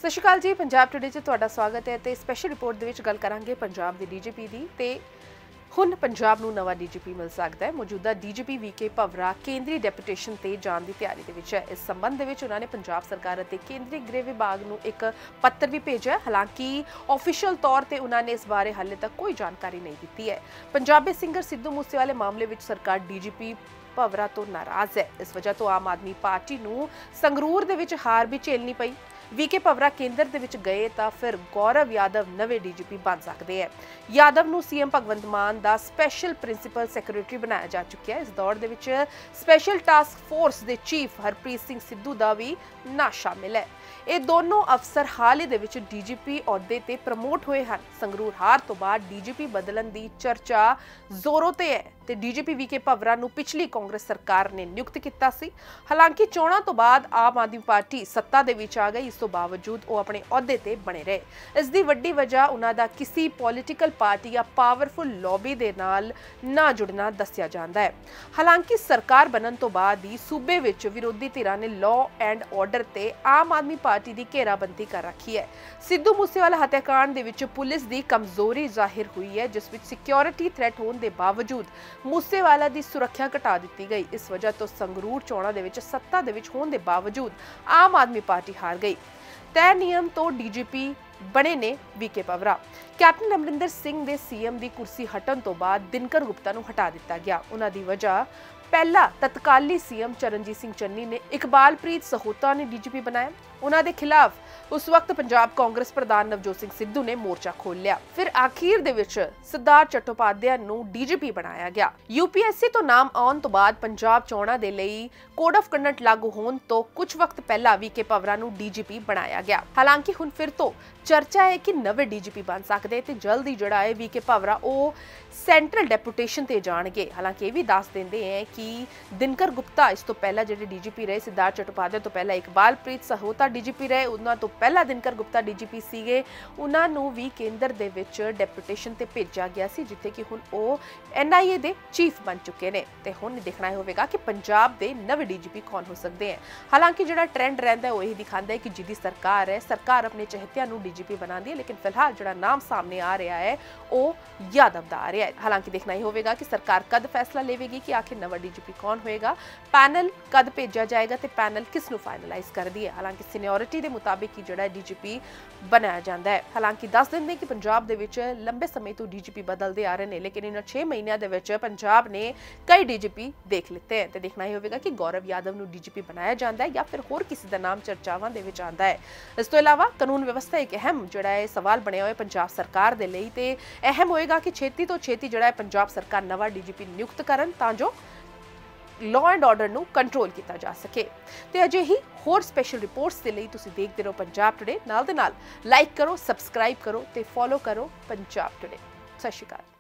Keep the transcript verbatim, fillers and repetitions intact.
ਸਤਿ ਸ਼੍ਰੀ ਅਕਾਲ ਜੀ। ਪੰਜਾਬ ਟੁਡੇ 'ਚ ਤੁਹਾਡਾ ਸਵਾਗਤ ਹੈ ਤੇ ਸਪੈਸ਼ਲ ਰਿਪੋਰਟ ਦੇ ਵਿੱਚ ਗੱਲ ਕਰਾਂਗੇ ਪੰਜਾਬ ਦੇ ਡੀਜੀਪੀ ਦੀ ਤੇ ਹੁਣ ਪੰਜਾਬ ਨੂੰ ਨਵਾਂ ਡੀਜੀਪੀ ਮਿਲ ਸਕਦਾ ਹੈ। ਮੌਜੂਦਾ ਡੀਜੀਪੀ ਵੀਕੇ ਭਵਰਾ ਕੇਂਦਰੀ ਡੈਪੂਟੇਸ਼ਨ ਤੇ ਜਾਣ ਦੀ ਤਿਆਰੀ ਦੇ ਵਿੱਚ ਹੈ। ਇਸ ਸੰਬੰਧ ਦੇ ਵਿੱਚ ਉਹਨਾਂ ਨੇ ਪੰਜਾਬ ਸਰਕਾਰ ਅਤੇ ਕੇਂਦਰੀ ਗ੍ਰਹਿ ਵਿਭਾਗ ਨੂੰ ਇੱਕ ਪੱਤਰ ਵੀ ਭੇਜਿਆ। ਹਾਲਾਂਕਿ ਆਫੀਸ਼ੀਅਲ ਤੌਰ ਤੇ ਉਹਨਾਂ ਨੇ ਇਸ ਬਾਰੇ ਹਾਲੇ ਤੱਕ ਕੋਈ ਜਾਣਕਾਰੀ ਨਹੀਂ ਦਿੱਤੀ ਹੈ। ਪੰਜਾਬੀ ਸਿੰਗਰ ਸਿੱਧੂ ਮੂਸੇਵਾਲੇ ਮਾਮਲੇ ਵਿੱਚ ਸਰਕਾਰ ਡੀਜੀਪੀ ਭਵਰਾ ਤੋਂ ਨਾਰਾਜ਼ ਹੈ। ਇਸ ਵਜ੍ਹਾ ਤੋਂ ਆਮ ਆਦਮੀ ਪਾਰਟੀ ਨੂੰ ਸੰਗਰੂਰ ਦੇ ਵਿੱਚ ਹਾਰ ਵੀ ਝੇਲਣੀ ਪਈ। ਵੀਕੇ ਭਵਰਾ ਕੇਂਦਰ ਦੇ ਵਿੱਚ ਗਏ ਤਾਂ ਫਿਰ ਗੌਰਵ ਯਾਦਵ ਨਵੇਂ ਡੀਜੀਪੀ ਬਣ ਸਕਦੇ ਹੈ। ਯਾਦਵ ਨੂੰ ਸੀਐਮ ਭਗਵੰਤ ਮਾਨ ਦਾ ਸਪੈਸ਼ਲ ਪ੍ਰਿੰਸੀਪਲ ਸੈਕਟਰੀ ਬਣਾਇਆ ਜਾ ਚੁੱਕਿਆ ਹੈ। ਇਸ ਦੌੜ ਦੇ ਵਿੱਚ ਸਪੈਸ਼ਲ ਟਾਸਕ ਫੋਰਸ ਦੇ ਚੀਫ ਹਰਪ੍ਰੀਤ ਸਿੰਘ ਸਿੱਧੂ ਦਾ ਵੀ ਨਾਂ ਸ਼ਾਮਿਲ ਹੈ। ਇਹ ਦੋਨੋਂ ਅਫਸਰ ਹਾਲ ਹੀ ਦੇ ਵਿੱਚ ਡੀਜੀਪੀ ਅਹੁਦੇ ਤੇ ਪ੍ਰਮੋਟ ਹੋਏ ਹਨ। ਸੰਗਰੂਰ ਹਾਰ ਤੋਂ ਬਾਅਦ ਡੀਜੀਪੀ ਬਦਲਣ ਦੀ ਚਰਚਾ ਜ਼ੋਰੋਂ ਤੇ ਹੈ ਤੇ ਡੀਜੀਪੀ ਵੀਕੇ ਭਵਰਾ ਨੂੰ ਪਿਛਲੀ ਕਾਂਗਰਸ ਸਰਕਾਰ ਨੇ ਨਿਯੁਕਤ ਕੀਤਾ ਸੀ। ਹਾਲਾਂਕਿ ਚੋਣਾਂ ਤੋਂ ਬਾਅਦ ਆਮ ਆਦਮੀ ਪਾਰਟੀ ਸੱਤਾ ਦੇ ਵਿੱਚ ਆ ਗਈ। ਇਸ ਤੋਂ ਬਾਵਜੂਦ ਉਹ ਆਪਣੇ ਅਹੁਦੇ ਤੇ ਬਣੇ ਰਹੇ। ਇਸ ਦੀ ਵੱਡੀ ਵਜ੍ਹਾ ਉਹਨਾਂ ਦਾ ਕਿਸੇ ਪੋਲੀਟੀਕਲ ਪਾਰਟੀ ਜਾਂ ਪਾਵਰਫੁਲ ਲੌਬੀ ਦੇ ਨਾਲ ਨਾ ਜੁੜਨਾ ਦੱਸਿਆ ਜਾਂਦਾ ਹੈ। ਹਾਲਾਂਕਿ ਸਰਕਾਰ ਬਣਨ ਤੋਂ ਬਾਅਦ ਹੀ ਸੂਬੇ ਵਿੱਚ ਵਿਰੋਧੀ ਧਿਰਾਂ ਨੇ ਲਾਅ ਐਂਡ ਆਰਡਰ ਤੇ ਆਮ ਆਦਮੀ ਪਾਰਟੀ ਦੀ ਘੇਰਾਬੰਦੀ ਕਰ ਰੱਖੀ ਹੈ। ਸਿੱਧੂ ਮੂਸੇਵਾਲਾ ਹੱਤਿਆਕਾਂਡ ਦੇ ਵਿੱਚ ਪੁਲਿਸ ਦੀ ਕਮਜ਼ੋਰੀ ਜ਼ਾਹਿਰ ਹੋਈ ਹੈ, ਜਿਸ ਵਿੱਚ ਸਿਕਿਉਰਿਟੀ ਥ੍ਰੈਟ ਹੋਣ ਦੇ ਬਾਵਜੂਦ ਮੂਸੇਵਾਲਾ ਦੀ ਸੁਰੱਖਿਆ ਘਟਾ ਦਿੱਤੀ ਗਈ। ਇਸ ਵਜ੍ਹਾ ਤੋਂ ਸੰਗਰੂਰ ਚੋਣਾਂ ਦੇ ਵਿੱਚ ਸੱਤਾ ਦੇ ਵਿੱਚ ਹੋਣ ਦੇ ਬਾਵਜੂਦ ਆਮ ਆਦਮੀ ਪਾਰਟੀ ਹਾਰ ਗਈ। ਤੈਅ ਨਿਯਮ ਤੋਂ ਡੀਜੀਪੀ ਬਣੇ ਨੇ ਵੀਕੇ ਭਵਰਾ। ਕੈਪਟਨ ਅਮਰਿੰਦਰ ਸਿੰਘ ਦੇ ਸੀਐਮ ਦੀ ਕੁਰਸੀ ਹਟਣ ਤੋਂ ਬਾਅਦ ਦਿਨਕਰ ਗੁਪਤਾ ਨੂੰ ਹਟਾ ਦਿੱਤਾ ਗਿਆ। ਉਹਨਾਂ ਦੀ ਵਜ੍ਹਾ ਪਹਿਲਾ ਤਤਕਾਲੀ ਸੀਐਮ ਚਰਨਜੀਤ ਸਿੰਘ ਚੰਨੀ ਨੇ ਇਕਬਾਲਪ੍ਰੀਤ ਸਹੋਤਾ ਨੇ ਡੀਜੀਪੀ ਬਣਾਇਆ। ਉਹਨਾਂ ਦੇ ਖਿਲਾਫ ਉਸ ਵਕਤ ਪੰਜਾਬ ਕਾਂਗਰਸ ਪ੍ਰਧਾਨ ਨਵਜੋਤ ਸਿੰਘ ਸਿੱਧੂ ਨੇ ਮੋਰਚਾ ਖੋਲ੍ਹ ਲਿਆ। ਫਿਰ ਆਖੀਰ ਦੇ ਵਿੱਚ ਸਿਧਾਰਥ ਚਟੋਪਾਧਿਆਏ ਨੂੰ ਡੀਜੀਪੀ ਬਣਾਇਆ ਗਿਆ। ਯੂਪੀਐਸਸੀ ਤੋਂ ਨਾਮ ਆਉਣ ਤੋਂ ਬਾਅਦ ਪੰਜਾਬ ਚੋਣਾਂ ਦੇ ਲਈ ਕੋਡ ਆਫ ਕੰਡਕਟ ਲਾਗੂ ਹੋਣ ਤੋਂ ਕੁਝ ਵਕਤ ਪਹਿਲਾਂ ਵੀਕੇ ਭਵਰਾ ਨੂੰ ਡੀਜੀਪੀ ਬਣਾਇਆ ਗਿਆ। ਹਾਲਾਂਕਿ ਹੁਣ ਫਿਰ ਤੋਂ ਚਰਚਾ ਹੈ ਕਿ ਨਵੇਂ ਡੀਜੀਪੀ ਬਣ ਸਕਦੇ ਤੇ ਜਲਦੀ ਜਿਹੜਾ ਹੈ ਵੀਕੇ ਭਵਰਾ ਉਹ ਸੈਂਟਰਲ ਡੈਪੂਟੇਸ਼ਨ ਤੇ ਜਾਣਗੇ। ਹਾਲਾਂਕਿ ਇਹ ਵੀ ਦੱਸ ਦਿੰਦੇ ਹੈ ਕਿ ਦਿਨਕਰ ਗੁਪਤਾ ਇਸ ਤੋਂ ਪਹਿਲਾਂ ਜਿਹੜੇ ਡੀਜੀਪੀ ਰਹੇ, ਸਿਧਾਰਥ ਚਟੋਪਾਧਿਆਏ ਤੋਂ ਪਹਿਲਾਂ ਇਕਬਾਲਪ੍ਰੀਤ ਸਹੋਤਾ ਡੀਜੀਪੀ ਰਹੇ, ਉਹਨਾਂ ਤੋਂ ਪਹਿਲਾਂ ਦਿਨਕਰ ਗੁਪਤਾ ਡੀਜੀਪੀ ਸੀਗੇ। ਉਹਨਾਂ ਨੂੰ ਵੀ ਕੇਂਦਰ ਦੇ ਵਿੱਚ ਡੈਪੂਟੇਸ਼ਨ ਤੇ ਭੇਜਿਆ ਗਿਆ ਸੀ, ਜਿੱਥੇ ਕਿ ਹੁਣ ਉਹ ਐਨਆਈਏ ਦੇ ਚੀਫ ਬਣ ਚੁੱਕੇ ਨੇ ਤੇ ਹੁਣ ਦੇਖਣਾ ਹੋਵੇਗਾ ਕਿ ਪੰਜਾਬ ਦੇ ਨਵੇਂ ਡੀਜੀਪੀ ਕੌਣ ਹੋ ਸਕਦੇ ਹੈ। ਹਾਲਾਂਕਿ ਜਿਹੜਾ ਟ੍ਰੈਂਡ ਰਹਿੰਦਾ ਉਹ ਇਹ ਦਿਖਾਉਂਦਾ ਹੈ ਕਿ ਜਿਹਦੀ ਸਰਕਾਰ ਹੈ, ਸਰਕਾਰ ਆਪਣੇ ਚਹੇਤਿਆਂ ਨੂੰ ਡੀਜੀਪੀ ਬਣਾਉਂਦੀ ਹੈ, ਲੇਕਿਨ ਫਿਲਹਾਲ ਜਿਹੜਾ ਨਾਮ ਸਾਹਮਣੇ ਆ ਰਿਹਾ ਹੈ ਉਹ ਯਾਦਵ ਦਾ ਆ ਰਿਹਾ ਹੈ। ਹਾਲਾਂਕਿ ਦੇਖਣਾ ਹੀ ਹੋਵੇਗਾ ਕਿ ਸਰਕਾਰ ਕਦ ਫੈਸਲਾ ਲਵੇਗੀ ਕਿ ਆਖਿਰ ਨਵਾਂ ਡੀਜੀਪੀ ਕੌਣ ਹੋਏਗਾ, ਪੈਨਲ ਕਦ ਭੇਜਿਆ ਜਾਏਗਾ ਤੇ ਪੈਨਲ ਕਿਸ ਨੂੰ ਫਾਈਨਲਾਈਜ਼ ਕਰਦੀ ਹੈ। ਹਾਲਾਂਕਿ ਸੀਨੀਅਰਿਟੀ ਦੇ ਮੁਤਾਬਿਕ ਹੀ ਜਿਹੜਾ ਡੀਜੀਪੀ ਬਣਾਇਆ ਜਾਂਦਾ ਹੈ। ਹਾਲਾਂਕਿ ਦੱਸ ਦਿੰਦੇ ਕਿ ਪੰਜਾਬ ਦੇ ਵਿੱਚ ਲੰਬੇ ਸਮੇਂ ਤੋਂ ਡੀਜੀਪੀ ਬਦਲਦੇ ਆ ਰਹੇ ਨੇ, ਲੇਕਿਨ ਇਹਨਾਂ ਛੇ ਮਹੀਨਿਆਂ ਦੇ ਵਿੱਚ ਪੰਜਾਬ ਨੇ ਕਈ ਡੀਜੀਪੀ ਦੇਖ ਲਿੱਤੇ ਹੈ ਤੇ ਦੇਖਣਾ ਹੀ ਹੋਵੇਗਾ ਕਿ ਗੌਰਵ ਯਾਦਵ ਨੂੰ ਡੀਜੀਪੀ ਬਣਾਇਆ ਜਾਂਦਾ ਹੈ ਜਾਂ ਫਿਰ ਹੋਰ ਕਿਸੇ ਦਾ ਨਾਮ ਚਰਚਾਵਾਂ ਦੇ ਵਿੱਚ ਆਉਂਦਾ ਹੈ। ਇਸ ਤੋਂ ਇਲਾਵਾ ਕਾਨੂੰਨ ਵਿਵਸਥਾ ਇੱਕ ਅਹਿਮ ਜਿਹੜਾ ਹੈ ਸਵਾਲ ਬਣਿਆ ਹੋਇਆ ਪੰਜਾਬ ਸਰਕਾਰ ਦੇ ਲਈ ਤੇ ਅਹਿਮ ਹੋਏਗਾ ਕਿ ਛੇਤੀ ਤੋਂ ਛੇਤੀ ਜਿਹੜਾ ਹੈ ਪੰਜਾਬ ਸਰਕਾਰ ਨਵਾਂ ਡੀਜੀਪੀ ਨਿਯੁਕਤ ਕਰਨ ਤਾਂ ਜੋ ਲਾਅ ਐਂਡ ਆਰਡਰ ਨੂੰ ਕੰਟਰੋਲ ਕੀਤਾ ਜਾ ਸਕੇ। ਤੇ ਅਜੇ ਹੀ ਹੋਰ ਸਪੈਸ਼ਲ ਰਿਪੋਰਟਸ ਦੇ ਲਈ ਤੁਸੀਂ ਦੇਖਦੇ ਰਹੋ ਪੰਜਾਬ ਟੁਡੇ। ਨਾਲ ਦੇ ਨਾਲ ਲਾਈਕ ਕਰੋ, ਸਬਸਕ੍ਰਾਈਬ ਕਰੋ ਤੇ ਫੋਲੋ ਕਰੋ ਪੰਜਾਬ ਟੁਡੇ। ਸਤਿ ਸ਼੍ਰੀ ਅਕਾਲ।